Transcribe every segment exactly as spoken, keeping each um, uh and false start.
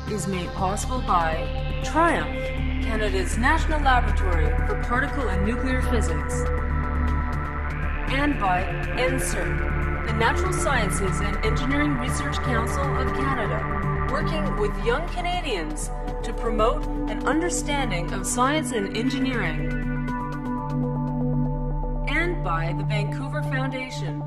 is made possible by TRIUMF, Canada's National Laboratory for Particle and Nuclear Physics, and by N S E R, the Natural Sciences and Engineering Research Council of Canada, working with young Canadians to promote an understanding of science and engineering, and by the Vancouver Foundation.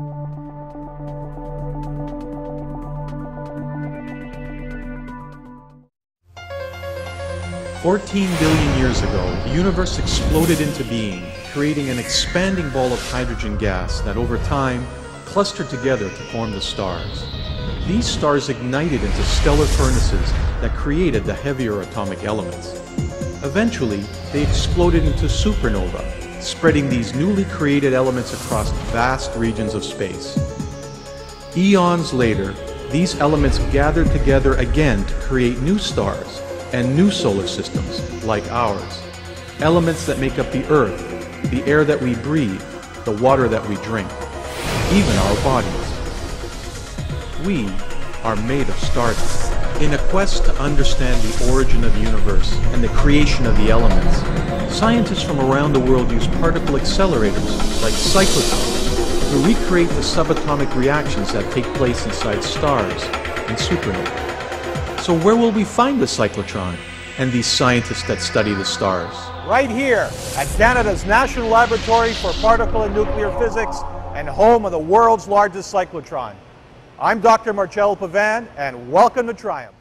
fourteen billion years ago, the universe exploded into being, creating an expanding ball of hydrogen gas that over time clustered together to form the stars. These stars ignited into stellar furnaces that created the heavier atomic elements. Eventually, they exploded into supernova, spreading these newly created elements across vast regions of space. Eons later, these elements gathered together again to create new stars and new solar systems like ours. Elements that make up the Earth, the air that we breathe, the water that we drink, even our bodies. We are made of stardust. In a quest to understand the origin of the universe and the creation of the elements, scientists from around the world use particle accelerators like cyclotrons to recreate the subatomic reactions that take place inside stars and supernovae. So where will we find the cyclotron and these scientists that study the stars? Right here at Canada's National Laboratory for Particle and Nuclear Physics and home of the world's largest cyclotron. I'm Doctor Marcello Pavan, and welcome to TRIUMF.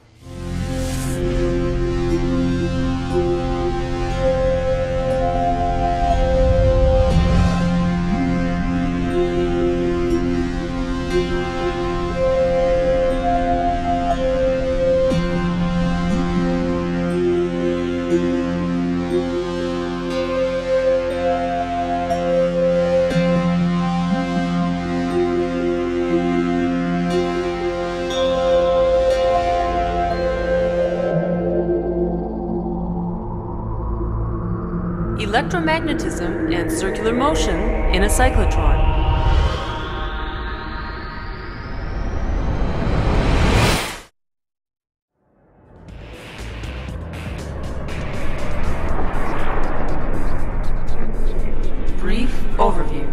Electromagnetism and circular motion in a cyclotron. Brief overview.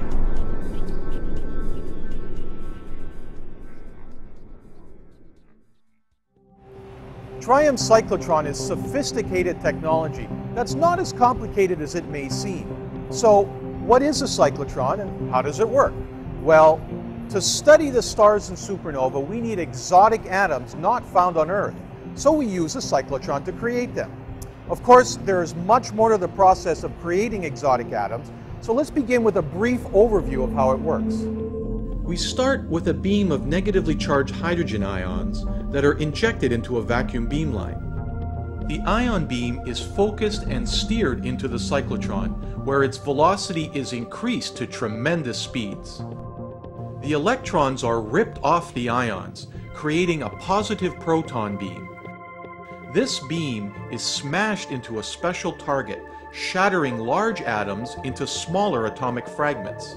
TRIUMF cyclotron is sophisticated technology that's not as complicated as it may seem. So, what is a cyclotron and how does it work? Well, to study the stars and supernova, we need exotic atoms not found on Earth. So we use a cyclotron to create them. Of course, there is much more to the process of creating exotic atoms, so let's begin with a brief overview of how it works. We start with a beam of negatively charged hydrogen ions that are injected into a vacuum beamline. The ion beam is focused and steered into the cyclotron, where its velocity is increased to tremendous speeds. The electrons are ripped off the ions, creating a positive proton beam. This beam is smashed into a special target, shattering large atoms into smaller atomic fragments.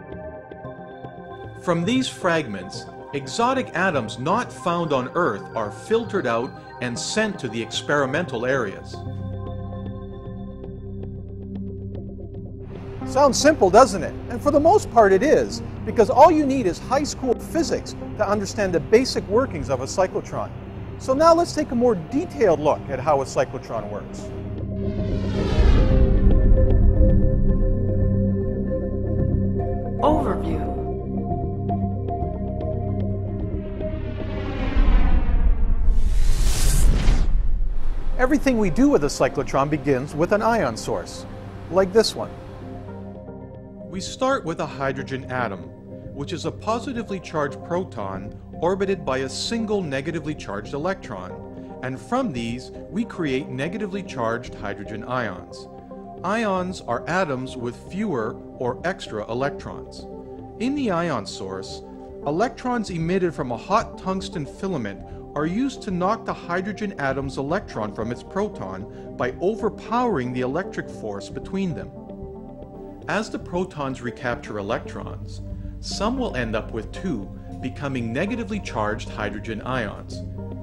From these fragments, exotic atoms not found on Earth are filtered out and sent to the experimental areas. Sounds simple, doesn't it? And for the most part it is, because all you need is high school physics to understand the basic workings of a cyclotron. So now let's take a more detailed look at how a cyclotron works. Overview. Everything we do with a cyclotron begins with an ion source, like this one. We start with a hydrogen atom, which is a positively charged proton orbited by a single negatively charged electron, and from these we create negatively charged hydrogen ions. Ions are atoms with fewer or extra electrons. In the ion source, electrons emitted from a hot tungsten filament are used to knock the hydrogen atom's electron from its proton by overpowering the electric force between them. As the protons recapture electrons, some will end up with two, becoming negatively charged hydrogen ions.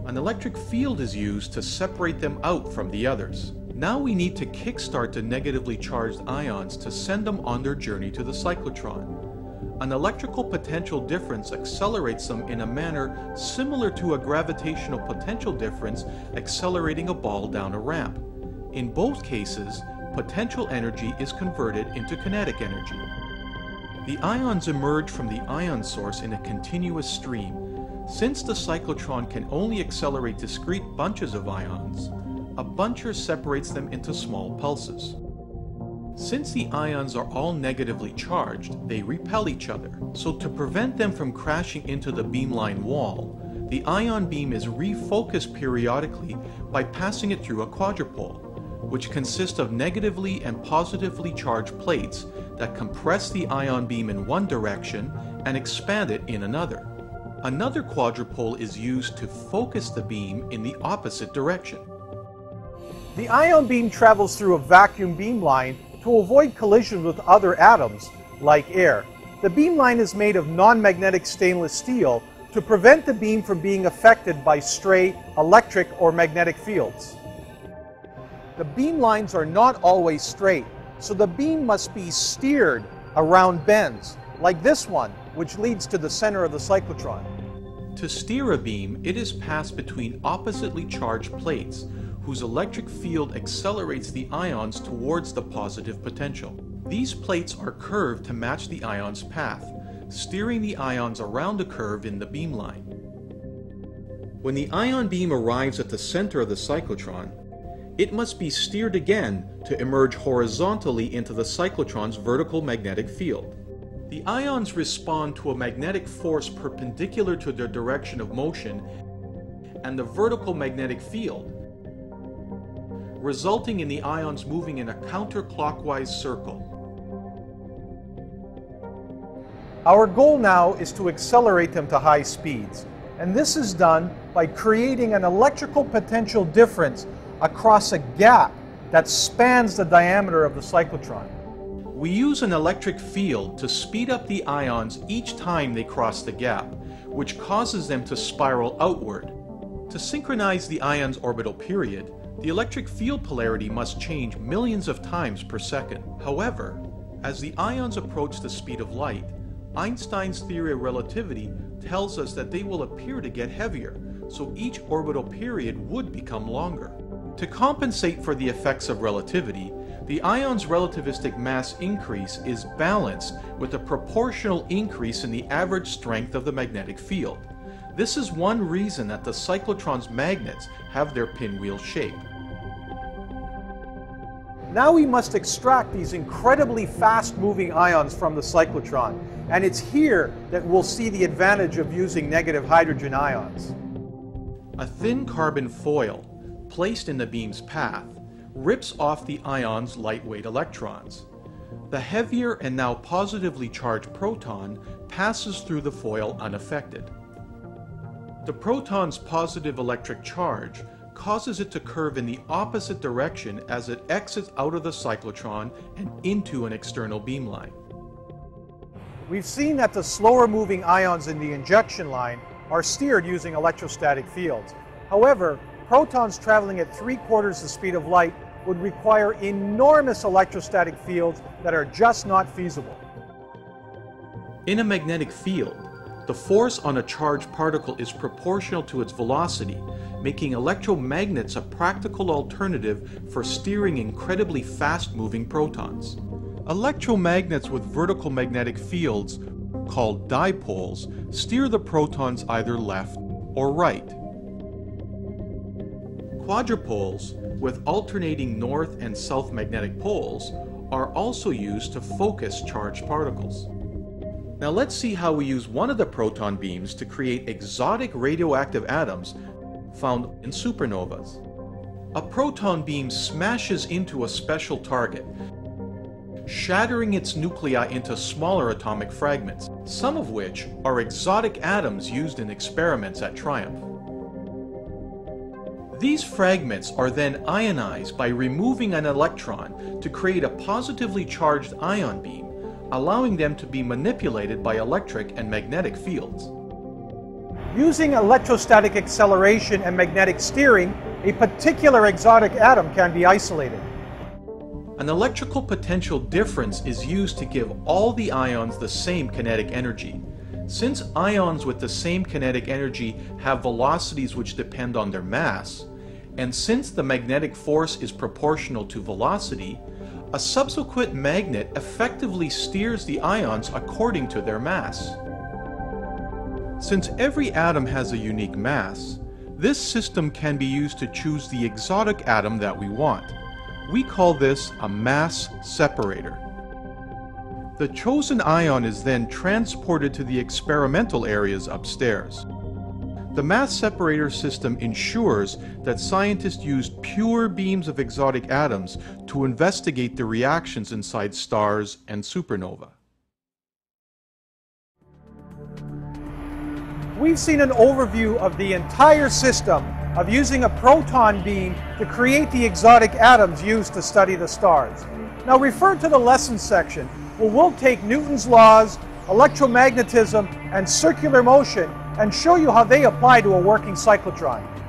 An electric field is used to separate them out from the others. Now we need to kickstart the negatively charged ions to send them on their journey to the cyclotron. An electrical potential difference accelerates them in a manner similar to a gravitational potential difference accelerating a ball down a ramp. In both cases, potential energy is converted into kinetic energy. The ions emerge from the ion source in a continuous stream. Since the cyclotron can only accelerate discrete bunches of ions, a buncher separates them into small pulses. Since the ions are all negatively charged, they repel each other. So to prevent them from crashing into the beamline wall, the ion beam is refocused periodically by passing it through a quadrupole, which consists of negatively and positively charged plates that compress the ion beam in one direction and expand it in another. Another quadrupole is used to focus the beam in the opposite direction. The ion beam travels through a vacuum beamline to avoid collision with other atoms, like air. The beamline is made of non-magnetic stainless steel to prevent the beam from being affected by stray electric or magnetic fields. The beamlines are not always straight, so the beam must be steered around bends, like this one, which leads to the center of the cyclotron. To steer a beam, it is passed between oppositely charged plates, whose electric field accelerates the ions towards the positive potential. These plates are curved to match the ion's path, steering the ions around the curve in the beamline. When the ion beam arrives at the center of the cyclotron, it must be steered again to emerge horizontally into the cyclotron's vertical magnetic field. The ions respond to a magnetic force perpendicular to their direction of motion and the vertical magnetic field, resulting in the ions moving in a counterclockwise circle. Our goal now is to accelerate them to high speeds, and this is done by creating an electrical potential difference across a gap that spans the diameter of the cyclotron. We use an electric field to speed up the ions each time they cross the gap, which causes them to spiral outward. To synchronize the ion's orbital period, the electric field polarity must change millions of times per second. However, as the ions approach the speed of light, Einstein's theory of relativity tells us that they will appear to get heavier, so each orbital period would become longer. To compensate for the effects of relativity, the ion's relativistic mass increase is balanced with a proportional increase in the average strength of the magnetic field. This is one reason that the cyclotron's magnets have their pinwheel shape. Now we must extract these incredibly fast-moving ions from the cyclotron, and it's here that we'll see the advantage of using negative hydrogen ions. A thin carbon foil, placed in the beam's path, rips off the ion's lightweight electrons. The heavier and now positively charged proton passes through the foil unaffected. The proton's positive electric charge causes it to curve in the opposite direction as it exits out of the cyclotron and into an external beamline. We've seen that the slower moving ions in the injection line are steered using electrostatic fields. However, protons traveling at three quarters the speed of light would require enormous electrostatic fields that are just not feasible. In a magnetic field, the force on a charged particle is proportional to its velocity, making electromagnets a practical alternative for steering incredibly fast-moving protons. Electromagnets with vertical magnetic fields, called dipoles, steer the protons either left or right. Quadrupoles, with alternating north and south magnetic poles, are also used to focus charged particles. Now let's see how we use one of the proton beams to create exotic radioactive atoms found in supernovas. A proton beam smashes into a special target, shattering its nuclei into smaller atomic fragments, some of which are exotic atoms used in experiments at TRIUMF. These fragments are then ionized by removing an electron to create a positively charged ion beam, allowing them to be manipulated by electric and magnetic fields. Using electrostatic acceleration and magnetic steering, a particular exotic atom can be isolated. An electrical potential difference is used to give all the ions the same kinetic energy. Since ions with the same kinetic energy have velocities which depend on their mass, and since the magnetic force is proportional to velocity, a subsequent magnet effectively steers the ions according to their mass. Since every atom has a unique mass, this system can be used to choose the exotic atom that we want. We call this a mass separator. The chosen ion is then transported to the experimental areas upstairs. The mass separator system ensures that scientists use pure beams of exotic atoms to investigate the reactions inside stars and supernova. We've seen an overview of the entire system of using a proton beam to create the exotic atoms used to study the stars. Now refer to the lessons section where we'll take Newton's laws, electromagnetism, and circular motion and show you how they apply to a working cyclotron.